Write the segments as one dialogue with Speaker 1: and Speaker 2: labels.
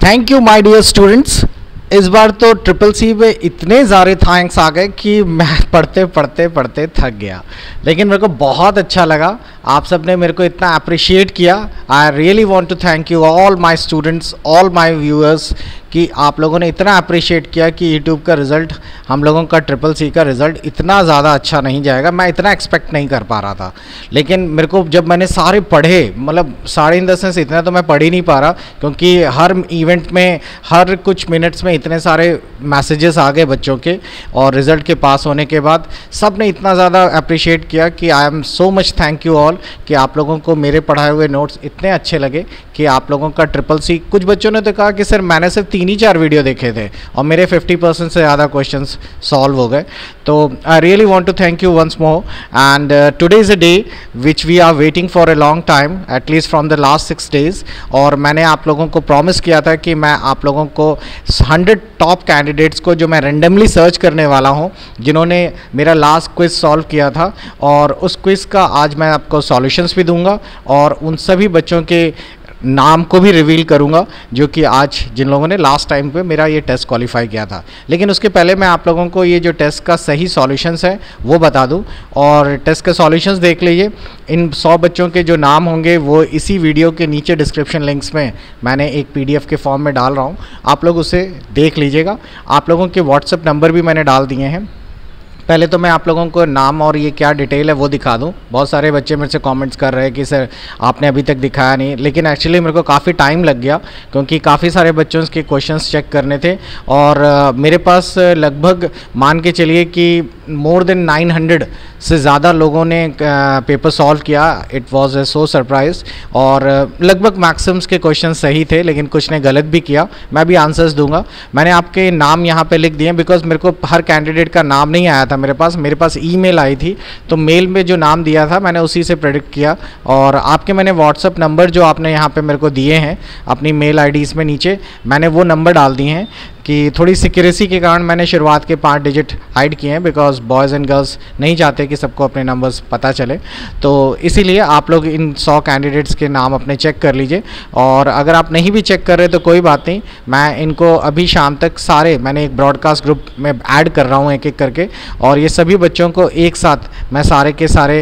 Speaker 1: Thank you my dear students. इस बार तो ट्रिपल सी पे इतने ज़्यादा थैंक्स आ गए कि मैं पढ़ते पढ़ते पढ़ते थक गया, लेकिन मेरे को बहुत अच्छा लगा। आप सब ने मेरे को इतना अप्रिशिएट किया। I really want to thank you all my students, all my viewers कि आप लोगों ने इतना अप्रिशिएट किया कि यूट्यूब का रिज़ल्ट, हम लोगों का ट्रिपल सी का रिज़ल्ट इतना ज़्यादा अच्छा नहीं जाएगा। मैं इतना एक्सपेक्ट नहीं कर पा रहा था, लेकिन मेरे को जब मैंने सारे पढ़े, मतलब सारे इन द सेंस इतना तो मैं पढ़ ही नहीं पा रहा, क्योंकि हर इवेंट में हर कुछ मिनट्स में इतने सारे मैसेजेस आ गए बच्चों के, और रिज़ल्ट के पास होने के बाद सब ने इतना ज़्यादा अप्रिशिएट किया कि I am so much thank you all कि आप लोगों को मेरे पढ़ाए हुए नोट्स इतने अच्छे लगे कि आप लोगों का ट्रिपल सी। कुछ बच्चों ने तो कहा कि सर मैंने सिर्फ 3 ही 4 वीडियो देखे थे और मेरे 50% से ज़्यादा क्वेश्चंस सॉल्व हो गए। तो I really want to thank you once more, and today is a day which we are waiting for a long time, at least from the last 6 days। और मैंने आप लोगों को प्रॉमिस किया था कि मैं आप लोगों को 100 टॉप कैंडिडेट्स को जो मैं रेंडमली सर्च करने वाला हूं, जिन्होंने मेरा लास्ट क्विज़ सॉल्व किया था, और उस क्विज़ का आज मैं आपको सॉल्यूशंस भी दूंगा और उन सभी बच्चों के नाम को भी रिवील करूंगा जो कि आज जिन लोगों ने लास्ट टाइम पे मेरा ये टेस्ट क्वालिफाई किया था। लेकिन उसके पहले मैं आप लोगों को ये जो टेस्ट का सही सॉल्यूशंस है वो बता दूं, और टेस्ट के सॉल्यूशंस देख लीजिए। इन 100 बच्चों के जो नाम होंगे वो इसी वीडियो के नीचे डिस्क्रिप्शन लिंक्स में मैंने एक PDF के फॉर्म में डाल रहा हूँ, आप लोग उसे देख लीजिएगा। आप लोगों के व्हाट्सएप नंबर भी मैंने डाल दिए हैं। पहले तो मैं आप लोगों को नाम और ये क्या डिटेल है वो दिखा दूं। बहुत सारे बच्चे मेरे से कमेंट्स कर रहे हैं कि सर आपने अभी तक दिखाया नहीं, लेकिन एक्चुअली मेरे को काफ़ी टाइम लग गया क्योंकि काफ़ी सारे बच्चों के क्वेश्चंस चेक करने थे, और मेरे पास लगभग मान के चलिए कि मोर देन 900 से ज़्यादा लोगों ने पेपर सॉल्व किया। It was a so surprise, और लगभग मैक्सिमम्स के क्वेश्चन सही थे, लेकिन कुछ ने गलत भी किया। मैं भी आंसर्स दूंगा। मैंने आपके नाम यहाँ पे लिख दिए बिकॉज मेरे को हर कैंडिडेट का नाम नहीं आया था मेरे पास ईमेल आई थी, तो मेल में जो नाम दिया था मैंने उसी से प्रेडिक्ट किया। और आपके मैंने व्हाट्सअप नंबर जो आपने यहाँ पे मेरे को दिए हैं अपनी मेल IDs में नीचे, मैंने वो नंबर डाल दिए हैं कि थोड़ी सिक्योरिटी के कारण मैंने शुरुआत के 5 डिजिट हाइड किए हैं, बिकॉज बॉयज़ एंड गर्ल्स नहीं चाहते कि सबको अपने नंबर्स पता चले। तो इसीलिए आप लोग इन 100 कैंडिडेट्स के नाम अपने चेक कर लीजिए, और अगर आप नहीं भी चेक कर रहे तो कोई बात नहीं, मैं इनको अभी शाम तक सारे मैंने एक ब्रॉडकास्ट ग्रुप में ऐड कर रहा हूँ एक एक करके, और ये सभी बच्चों को एक साथ मैं सारे के सारे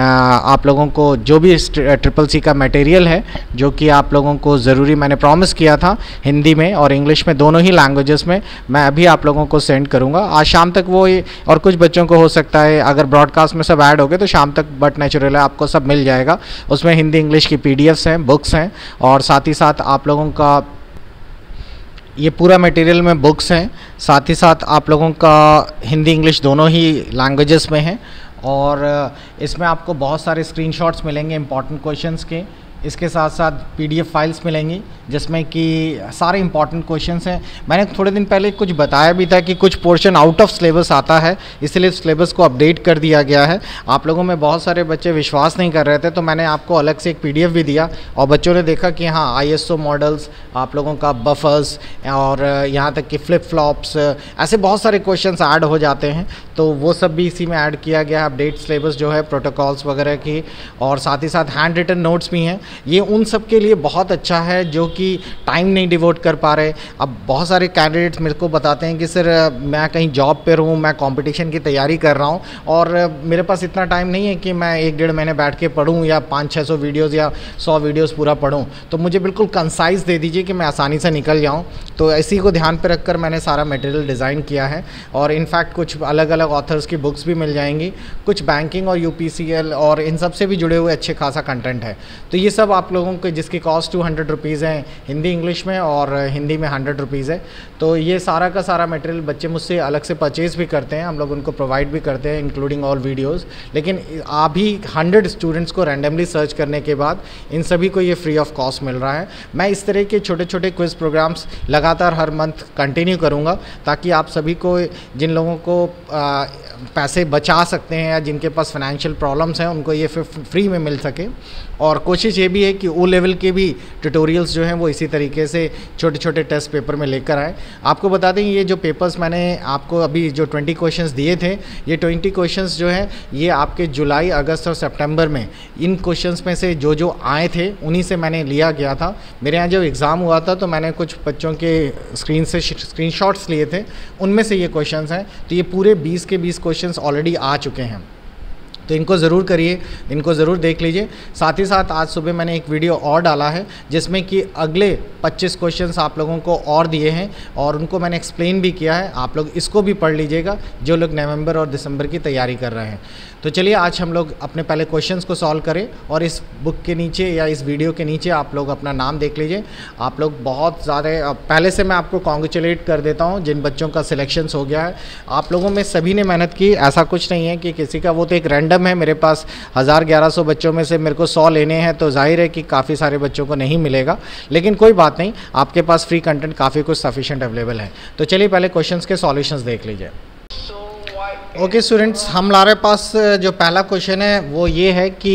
Speaker 1: आप लोगों को जो भी ट्रिपल सी का मटेरियल है जो कि आप लोगों को ज़रूरी मैंने प्रॉमिस किया था हिंदी में और इंग्लिश में दोनों ही लैंग्वेजेस में, मैं अभी आप लोगों को सेंड करूंगा आज शाम तक वो। और कुछ बच्चों को हो सकता है अगर ब्रॉडकास्ट में सब ऐड हो गए तो शाम तक, बट नेचुरल है आपको सब मिल जाएगा। उसमें हिंदी इंग्लिश की PDFs हैं, बुक्स हैं, और साथ ही साथ आप लोगों का ये पूरा मटेरियल में बुक्स हैं, साथ ही साथ आप लोगों का हिंदी इंग्लिश दोनों ही लैंग्वेजेस में हैं, और इसमें आपको बहुत सारे स्क्रीनशॉट्स मिलेंगे इंपॉर्टेंट क्वेश्चंस के। इसके साथ साथ PDF फाइल्स मिलेंगी जिसमें कि सारे इंपॉर्टेंट क्वेश्चंस हैं। मैंने थोड़े दिन पहले कुछ बताया भी था कि कुछ पोर्शन आउट ऑफ सिलेबस आता है, इसलिए सिलेबस को अपडेट कर दिया गया है। आप लोगों में बहुत सारे बच्चे विश्वास नहीं कर रहे थे, तो मैंने आपको अलग से एक PDF भी दिया, और बच्चों ने देखा कि हाँ ISO मॉडल्स, आप लोगों का बफर्स, और यहाँ तक कि फ्लिप फ्लॉप्स, ऐसे बहुत सारे क्वेश्चंस ऐड हो जाते हैं, तो वो सब भी इसी में ऐड किया गया है। अपडेट सिलेबस जो है प्रोटोकॉल्स वगैरह की, और साथ ही साथ हैंड रिटन नोट्स भी हैं। ये उन सब के लिए बहुत अच्छा है जो कि टाइम नहीं डिवोट कर पा रहे। अब बहुत सारे कैंडिडेट्स मेरे को बताते हैं कि सर मैं कहीं जॉब पर हूँ, मैं कंपटीशन की तैयारी कर रहा हूँ, और मेरे पास इतना टाइम नहीं है कि मैं 1-1.5 महीने बैठ के पढूँ या 500-600 वीडियोज़ या 100 वीडियोज़ पूरा पढूँ। तो मुझे बिल्कुल कंसाइज दे दीजिए कि मैं आसानी से निकल जाऊँ। तो इसी को ध्यान पर रखकर मैंने सारा मटेरियल डिज़ाइन किया है, और इनफैक्ट कुछ अलग अलग ऑथर्स की बुक्स भी मिल जाएंगी, कुछ बैंकिंग और UPCL और इन सब से भी जुड़े हुए अच्छे खासा कंटेंट है। तो ये सब आप लोगों को, जिसकी कॉस्ट 200 रुपीज़ है हिंदी इंग्लिश में, और हिंदी में 100 रुपीज़ है। तो ये सारा का सारा मटेरियल बच्चे मुझसे अलग से परचेज़ भी करते हैं, हम लोग उनको प्रोवाइड भी करते हैं इंक्लूडिंग ऑल वीडियोज़। लेकिन अभी 100 स्टूडेंट्स को रैंडमली सर्च करने के बाद इन सभी को ये फ्री ऑफ कॉस्ट मिल रहा है। मैं इस तरह के छोटे छोटे क्विज़ प्रोग्राम्स लगातार हर मंथ कंटिन्यू करूँगा, ताकि आप सभी को, जिन लोगों को पैसे बचा सकते हैं या जिनके पास फाइनेंशियल प्रॉब्लम्स हैं, उनको ये फ्री में मिल सके। और कोशिश ये भी है कि ओ लेवल के भी ट्यूटोरियल्स जो हैं वो इसी तरीके से छोटे छोटे टेस्ट पेपर में लेकर आए। आपको बता दें ये जो पेपर्स मैंने आपको अभी जो 20 क्वेश्चंस दिए थे, ये 20 क्वेश्चंस जो हैं ये आपके जुलाई, अगस्त और सितंबर में इन क्वेश्चंस में से जो आए थे उन्हीं से मैंने लिया गया था। मेरे यहाँ जब एग्ज़ाम हुआ था तो मैंने कुछ बच्चों के स्क्रीनशॉट्स लिए थे, उनमें से ये क्वेश्चंस हैं। तो ये पूरे 20 के 20 क्वेश्चंस ऑलरेडी आ चुके हैं, तो इनको ज़रूर करिए, इनको ज़रूर देख लीजिए। साथ ही साथ आज सुबह मैंने एक वीडियो और डाला है जिसमें कि अगले 25 क्वेश्चंस आप लोगों को और दिए हैं और उनको मैंने एक्सप्लेन भी किया है। आप लोग इसको भी पढ़ लीजिएगा जो लोग नवंबर और दिसंबर की तैयारी कर रहे हैं। तो चलिए आज हम लोग अपने पहले क्वेश्चंस को सॉल्व करें और इस बुक के नीचे या इस वीडियो के नीचे आप लोग अपना नाम देख लीजिए। आप लोग बहुत ज़्यादा, पहले से मैं आपको कॉन्ग्रेचुलेट कर देता हूँ जिन बच्चों का सिलेक्शंस हो गया है। आप लोगों में सभी ने मेहनत की, ऐसा कुछ नहीं है कि किसी का, वो तो एक रैंडम है। मेरे पास 1000-1100 बच्चों में से मेरे को 100 लेने हैं, तो जाहिर है कि काफ़ी सारे बच्चों को नहीं मिलेगा, लेकिन कोई बात नहीं, आपके पास फ्री कंटेंट काफ़ी कुछ सफिशिएंट अवेलेबल है। तो चलिए पहले क्वेश्चंस के सॉल्यूशंस देख लीजिए। ओके स्टूडेंट्स, हमारे पास जो पहला क्वेश्चन है वो ये है कि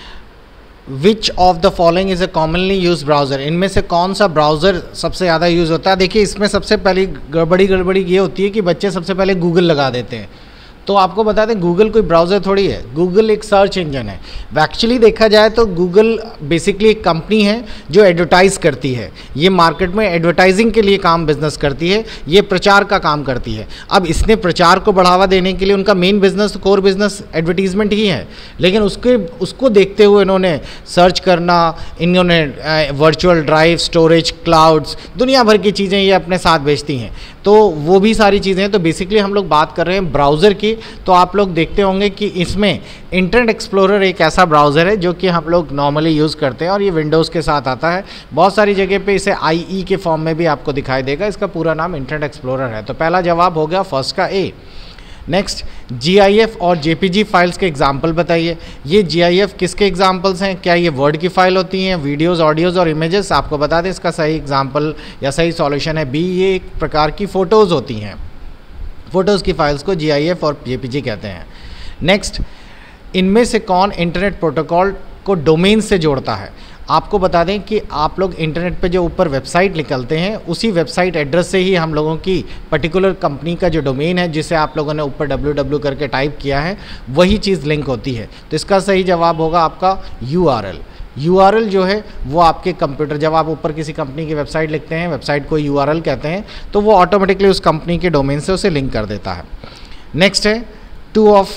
Speaker 1: which of the following is a commonly use browser, इनमें से कौन सा ब्राउज़र सबसे ज़्यादा यूज़ होता है। देखिए इसमें सबसे पहली गड़बड़ी ये होती है कि बच्चे सबसे पहले गूगल लगा देते हैं। तो आपको बता दें गूगल कोई ब्राउज़र थोड़ी है, गूगल एक सर्च इंजन है। एक्चुअली देखा जाए तो गूगल बेसिकली एक कंपनी है जो एडवर्टाइज़ करती है, ये मार्केट में एडवर्टाइजिंग के लिए काम बिजनेस करती है, ये प्रचार का काम करती है। अब इसने प्रचार को बढ़ावा देने के लिए उनका main business, core business advertisement ही है, लेकिन उसको देखते हुए इन्होंने सर्च करना, इन्होंने वर्चुअल ड्राइव, स्टोरेज, क्लाउड्स, दुनिया भर की चीज़ें ये अपने साथ भेजती हैं, तो वो भी सारी चीज़ें हैं। तो बेसिकली हम लोग बात कर रहे हैं ब्राउज़र की। तो आप लोग देखते होंगे कि इसमें इंटरनेट एक्सप्लोरर एक ऐसा ब्राउज़र है जो कि हम लोग नॉर्मली यूज़ करते हैं और ये विंडोज़ के साथ आता है। बहुत सारी जगह पे इसे IE के फॉर्म में भी आपको दिखाई देगा। इसका पूरा नाम इंटरनेट एक्सप्लोरर है। तो पहला जवाब हो गया फर्स्ट का ए। नेक्स्ट, GIF और JPG फाइल्स के एग्जाम्पल बताइए। ये GIF किसके एग्जाम्पल्स हैं? क्या ये वर्ड की फाइल होती हैं, वीडियोज़, ऑडियोज़ और इमेजेस? आपको बता दें इसका सही एग्जाम्पल या सही सॉल्यूशन है बी, ये एक प्रकार की फ़ोटोज़ होती हैं। फ़ोटोज़ की फाइल्स को GIF और JPG कहते हैं। नेक्स्ट, इनमें से कौन इंटरनेट प्रोटोकॉल को डोमेन से जोड़ता है? आपको बता दें कि आप लोग इंटरनेट पे जो ऊपर वेबसाइट निकलते हैं उसी वेबसाइट एड्रेस से ही हम लोगों की पर्टिकुलर कंपनी का जो डोमेन है, जिसे आप लोगों ने ऊपर www करके टाइप किया है, वही चीज़ लिंक होती है। तो इसका सही जवाब होगा आपका URL। URL जो है वो आपके कंप्यूटर, जब आप ऊपर किसी कंपनी की वेबसाइट लिखते हैं, वेबसाइट को URL कहते हैं, तो वो ऑटोमेटिकली उस कंपनी के डोमेन से उसे लिंक कर देता है। नेक्स्ट है, 2 of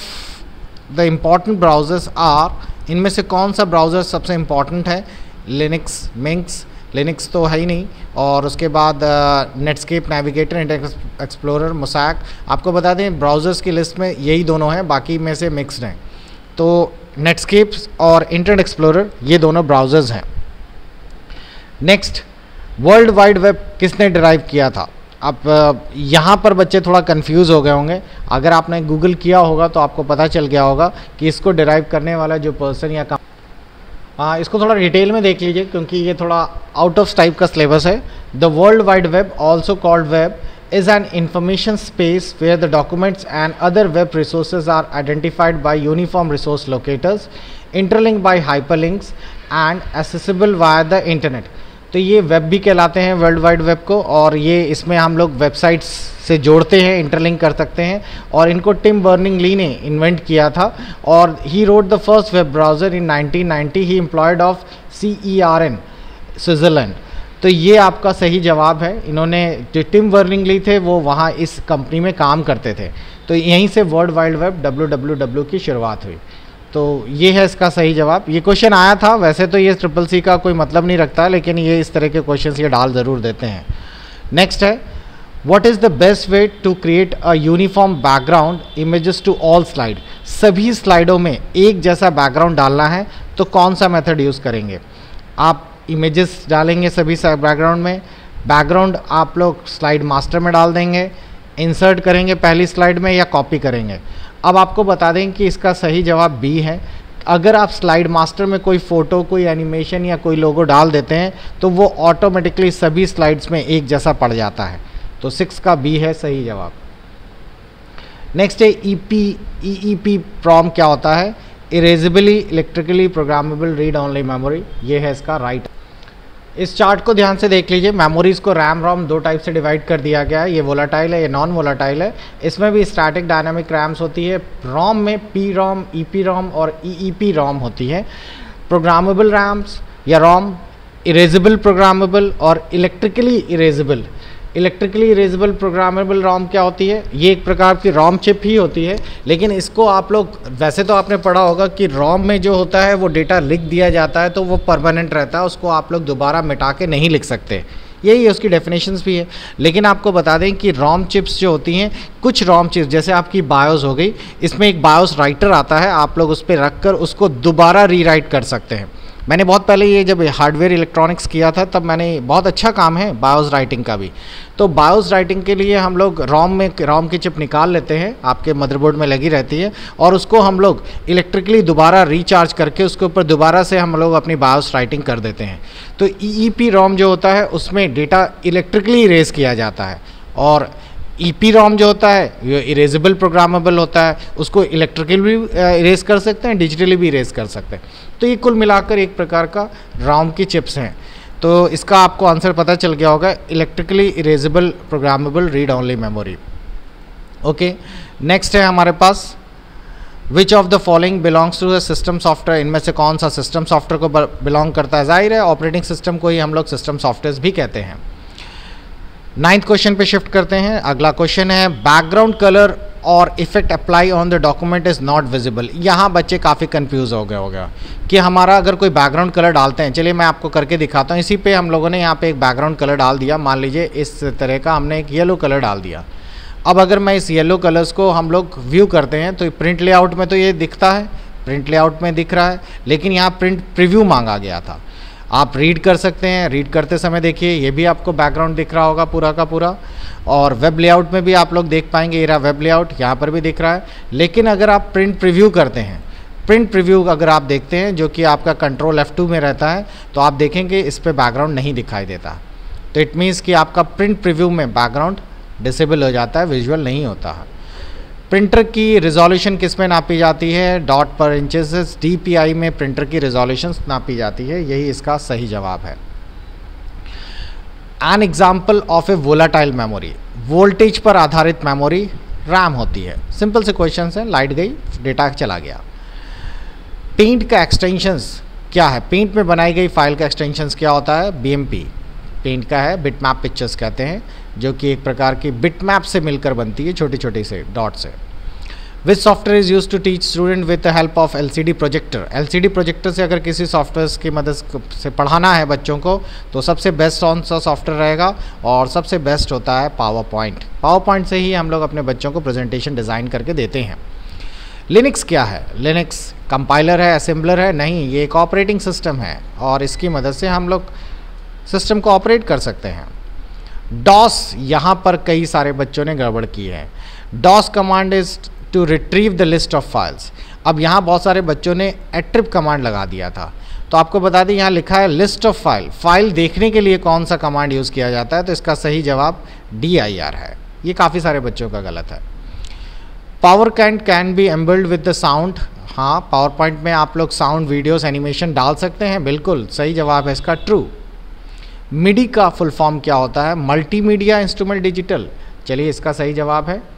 Speaker 1: the important browsers are, इनमें से कौन सा ब्राउज़र सबसे इम्पॉर्टेंट है? लिनक्स, मिंक्स, लिनक्स तो है ही नहीं, और उसके बाद Netscape, Navigator, Internet Explorer, Mosaic. आपको बता दें ब्राउज़र्स की लिस्ट में यही दोनों हैं, बाकी में से मिक्स्ड हैं। तो नेटस्केप और इंटरनेट एक्सप्लोरर ये दोनों ब्राउज़र्स हैं। नेक्स्ट, वर्ल्ड वाइड वेब किसने डिराइव किया था? अब यहाँ पर बच्चे थोड़ा कंफ्यूज हो गए होंगे। अगर आपने गूगल किया होगा तो आपको पता चल गया होगा कि इसको डिराइव करने वाला जो पर्सन या इसको थोड़ा डिटेल में देख लीजिए क्योंकि ये थोड़ा आउट ऑफ टाइप का सिलेबस है। The world wide web, also called web, is an information space where the documents and other web resources are identified by uniform resource locators, interlinked by hyperlinks and accessible via the internet। तो ये web भी कहलाते हैं world wide web को, और ये इसमें हम लोग वेबसाइट्स से जोड़ते हैं, इंटरलिंक कर सकते हैं, और इनको टिम बर्निंग-ली ने इन्वेंट किया था, और he wrote the first web browser in 1990। He employed of CERN, Switzerland. तो ये आपका सही जवाब है। इन्होंने, जो टिम बर्निंग-ली थे वो वहाँ इस कंपनी में काम करते थे, तो यहीं से वर्ल्ड वाइड वेब WWW की शुरुआत हुई। तो ये है इसका सही जवाब। ये क्वेश्चन आया था, वैसे तो ये CCC का कोई मतलब नहीं रखता है, लेकिन ये इस तरह के क्वेश्चन ये डाल ज़रूर देते हैं। नेक्स्ट है, what is the best way to create a uniform background images to all slide? सभी स्लाइडों में एक जैसा बैकग्राउंड डालना है तो कौन सा मेथड यूज़ करेंगे? आप इमेजेस डालेंगे सभी बैकग्राउंड में, बैकग्राउंड आप लोग स्लाइड मास्टर में डाल देंगे, इंसर्ट करेंगे पहली स्लाइड में, या कॉपी करेंगे? अब आपको बता दें कि इसका सही जवाब बी है। अगर आप स्लाइड मास्टर में कोई फ़ोटो, कोई एनिमेशन या कोई लोगो डाल देते हैं तो वो ऑटोमेटिकली सभी स्लाइड्स में एक जैसा पड़ जाता है। तो 6 का बी है सही जवाब। नेक्स्ट है EEP प्रॉम क्या होता है? Erasably electrically programmable read only memory, ये है इसका राइट। इस चार्ट को ध्यान से देख लीजिए। मेमोरीज को रैम रोम दो टाइप से डिवाइड कर दिया गया है, ये वोलाटाइल है, ये नॉन वोलाटाइल है। इसमें भी स्टैटिक डायनामिक रैम्स होती है। रोम में P ROM, E P ROM और ई पी रोम होती है। प्रोग्रामेबल रैम्स या रोम, इरेजेबल प्रोग्रामेबल और electrically erasable. Electrically erasable programmable ROM क्या होती है? ये एक प्रकार की रोम चिप ही होती है, लेकिन इसको आप लोग, वैसे तो आपने पढ़ा होगा कि रोम में जो होता है वो डेटा लिख दिया जाता है तो वो परमानेंट रहता है, उसको आप लोग दोबारा मिटा के नहीं लिख सकते, यही उसकी डेफिनेशंस भी है। लेकिन आपको बता दें कि रोम चिप्स जो होती हैं, कुछ रोम चिप्स जैसे आपकी बायोस हो गई, इसमें एक बायोस राइटर आता है, आप लोग उस पर रख कर उसको दोबारा रीराइट कर सकते हैं। मैंने बहुत पहले ये जब हार्डवेयर इलेक्ट्रॉनिक्स किया था तब मैंने, बहुत अच्छा काम है बायोस राइटिंग का भी। तो बायोस राइटिंग के लिए हम लोग रोम की चिप निकाल लेते हैं, आपके मदरबोर्ड में लगी रहती है, और उसको हम लोग इलेक्ट्रिकली दोबारा रिचार्ज करके उसके ऊपर दोबारा से हम लोग अपनी बायोस राइटिंग कर देते हैं। तो ईईपी रोम जो होता है उसमें डेटा इलेक्ट्रिकली इरेज किया जाता है, और ईपी रोम जो होता है ये इरेजेबल प्रोग्रामेबल होता है, उसको इलेक्ट्रिकली भी इरेज कर सकते हैं, डिजिटली भी इरेज कर सकते हैं। तो ये कुल मिलाकर एक प्रकार का रोम की चिप्स हैं। तो इसका आपको आंसर पता चल गया होगा, electrically erasable programmable read only memory. Okay, next है हमारे पास which of the following belongs to the system software. इनमें से कौन सा सिस्टम सॉफ्टवेयर को बिलोंग करता है? जाहिर है ऑपरेटिंग सिस्टम को ही हम लोग सिस्टम सॉफ्टवेयर भी कहते हैं। 9th क्वेश्चन पे शिफ्ट करते हैं। अगला क्वेश्चन है बैकग्राउंड कलर और effect apply on the document is not visible. यहाँ बच्चे काफ़ी कंफ्यूज हो गए होगा कि हमारा अगर कोई बैकग्राउंड कलर डालते हैं, चलिए मैं आपको करके दिखाता हूँ। इसी पे हम लोगों ने यहाँ पे एक बैकग्राउंड कलर डाल दिया, मान लीजिए इस तरह का हमने एक येलो कलर डाल दिया। अब अगर मैं इस येलो कलर्स को हम लोग व्यू करते हैं तो प्रिंट लेआउट में तो ये दिखता है, प्रिंट लेआउट में दिख रहा है, लेकिन यहाँ प्रिंट प्रीव्यू मांगा गया था। आप रीड कर सकते हैं, रीड करते समय देखिए ये भी आपको बैकग्राउंड दिख रहा होगा पूरा का पूरा, और वेब लेआउट में भी आप लोग देख पाएंगे, ये रहा वेब लेआउट, यहाँ पर भी दिख रहा है। लेकिन अगर आप प्रिंट प्रीव्यू करते हैं, प्रिंट प्रीव्यू अगर आप देखते हैं जो कि आपका कंट्रोल F2 में रहता है, तो आप देखेंगे इस पर बैकग्राउंड नहीं दिखाई देता। तो इट मीन्स कि आपका प्रिंट प्रीव्यू में बैकग्राउंड डिसेबल हो जाता है, विजुअल नहीं होता है। प्रिंटर की रिजोल्यूशन किस में नापी जाती है? Dot per inches. DPI में प्रिंटर की रिजोल्यूशन नापी जाती है, यही इसका सही जवाब है। An example of a volatile memory. Voltage पर आधारित मेमोरी रैम होती है। सिंपल से क्वेश्चन है, लाइट गई डेटा चला गया। पेंट का एक्सटेंशंस क्या है? पेंट में बनाई गई फाइल का एक्सटेंशंस क्या होता है? BMP पेंट का है, बिटमैप पिक्चर्स कहते हैं, जो कि एक प्रकार की बिटमैप से मिलकर बनती है, छोटी छोटी से डॉट से। Which software is use to teach student with the help of LCD projector. LCD projector से अगर किसी सॉफ्टवेयर की मदद से पढ़ाना है बच्चों को तो सबसे बेस्ट कौन सा सॉफ्टवेयर रहेगा? और सबसे बेस्ट होता है पावर पॉइंट। पावर पॉइंट से ही हम लोग अपने बच्चों को प्रेजेंटेशन डिज़ाइन करके देते हैं। लिनक्स क्या है? लिनक्स कंपाइलर है, असेंबलर है? नहीं, ये एक ऑपरेटिंग सिस्टम है और इसकी मदद से हम लोग सिस्टम को ऑपरेट कर सकते हैं। DOS, यहाँ पर कई सारे बच्चों ने गड़बड़ की है। DOS command is to retrieve the list of files. अब यहाँ बहुत सारे बच्चों ने attrib कमांड लगा दिया था, तो आपको बता दें यहाँ लिखा है लिस्ट ऑफ फाइल देखने के लिए कौन सा कमांड यूज़ किया जाता है, तो इसका सही जवाब dir है। ये काफ़ी सारे बच्चों का गलत है। Power can be embedded with the sound. हाँ, पावर पॉइंट में आप लोग साउंड, वीडियोस, एनिमेशन डाल सकते हैं, बिल्कुल सही जवाब है इसका, ट्रू। मिडी का फुल फॉर्म क्या होता है? Multimedia instrument digital. चलिए इसका सही जवाब है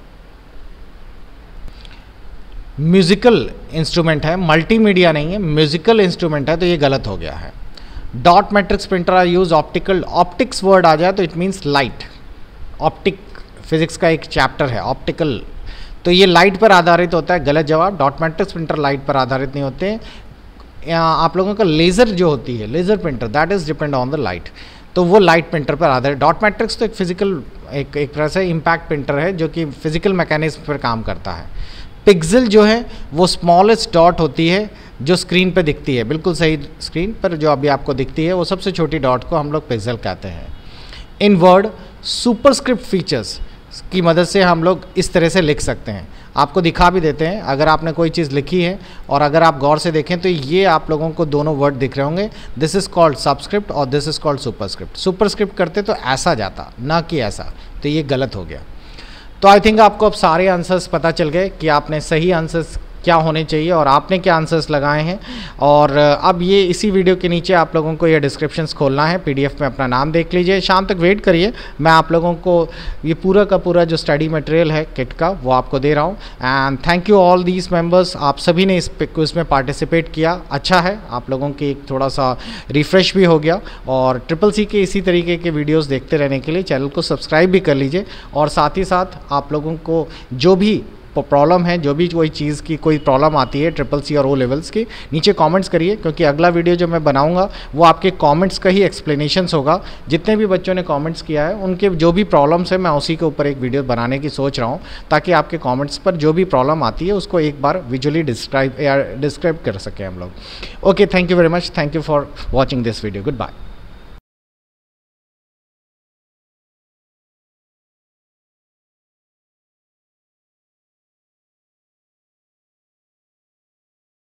Speaker 1: म्यूजिकल इंस्ट्रूमेंट है, मल्टीमीडिया नहीं है, म्यूजिकल इंस्ट्रूमेंट है, तो ये गलत हो गया है। Dot matrix printer are use optical. Optics word आ जाए तो it means light. Optic physics का एक चैप्टर है ऑप्टिकल, तो ये लाइट पर आधारित होता है, गलत जवाब। डॉट मैट्रिक्स प्रिंटर लाइट पर आधारित नहीं होते हैं। आप लोगों का लेज़र जो होती है, laser printer, that is depend on the light, तो वो लाइट प्रिंटर पर आधारित। डॉट मैट्रिक्स तो एक फिजिकल, एक तरह से इम्पैक्ट प्रिंटर है जो कि फिजिकल मैकेनिज्म पर काम करता है। पिक्सल जो है वो स्मॉलेस्ट डॉट होती है जो स्क्रीन पे दिखती है, बिल्कुल सही, स्क्रीन पर जो अभी आपको दिखती है वो सबसे छोटी डॉट को हम लोग पिक्सल कहते हैं। इन वर्ड सुपरस्क्रिप्ट फीचर्स की मदद से हम लोग इस तरह से लिख सकते हैं, आपको दिखा भी देते हैं। अगर आपने कोई चीज़ लिखी है और अगर आप गौर से देखें तो ये आप लोगों को दोनों वर्ड दिख रहे होंगे, दिस इज़ कॉल्ड सबस्क्रिप्ट और this is called superscript. Superscript करते तो ऐसा जाता, ना कि ऐसा, तो ये गलत हो गया। तो आई थिंक आपको अब सारे आंसर्स पता चल गए कि आपने सही आंसर्स क्या होने चाहिए और आपने क्या आंसर्स लगाए हैं। और अब ये इसी वीडियो के नीचे आप लोगों को ये डिस्क्रिप्शंस खोलना है, पीडीएफ में अपना नाम देख लीजिए, शाम तक वेट करिए, मैं आप लोगों को ये पूरा का पूरा जो स्टडी मटेरियल है किट का वो आपको दे रहा हूँ। And thank you all these members, आप सभी ने इस क्विज में पार्टिसिपेट किया, अच्छा है, आप लोगों की एक थोड़ा सा रिफ़्रेश भी हो गया। और ट्रिपल सी के इसी तरीके के वीडियोज़ देखते रहने के लिए चैनल को सब्सक्राइब भी कर लीजिए। और साथ ही साथ आप लोगों को जो भी प्रॉब्लम है, जो भी कोई चीज़ की कोई प्रॉब्लम आती है ट्रिपल सी और ओ लेवल्स की, नीचे कमेंट्स करिए, क्योंकि अगला वीडियो जो मैं बनाऊंगा वो आपके कमेंट्स का ही एक्सप्लेनेशंस होगा। जितने भी बच्चों ने कमेंट्स किया है उनके जो भी प्रॉब्लम्स है मैं उसी के ऊपर एक वीडियो बनाने की सोच रहा हूँ, ताकि आपके कमेंट्स पर जो भी प्रॉब्लम आती है उसको एक बार विजुअली डिस्क्राइब कर सकें हम लोग। Okay, thank you very much, thank you for watching this video, good bye.